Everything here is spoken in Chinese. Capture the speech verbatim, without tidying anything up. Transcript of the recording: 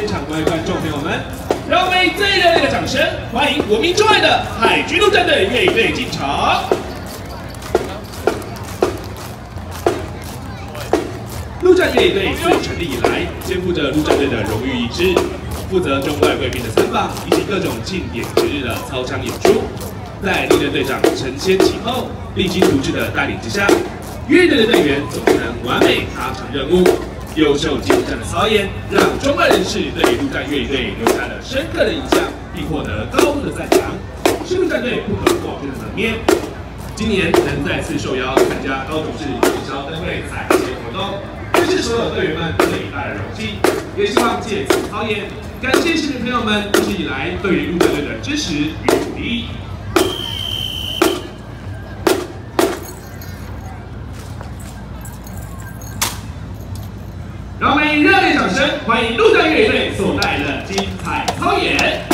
场各位观众朋友们，让我们以最热烈的掌声欢迎国民钟爱的海军陆战队越野队进场。陆战越野队自成立以来，肩负着陆战队的荣誉一支，负责中外贵宾的参访以及各种庆典节日的操场演出。在陆战队长承先启后、励精图治的带领之下，越野队的队员总能完美达成任务。 优秀精湛的操演，让中外人士对陆战越野队留下了深刻的印象，并获得高度的赞赏，是陆战队不可或缺的门面。今年能再次受邀参加高雄市取消灯会彩节活动，这是所有队员们最大的荣幸。也希望借此操演，感谢市民朋友们一直以来对于陆战队的支持与鼓励。 让我们以热烈掌声欢迎陆战越野队所带来的精彩操演。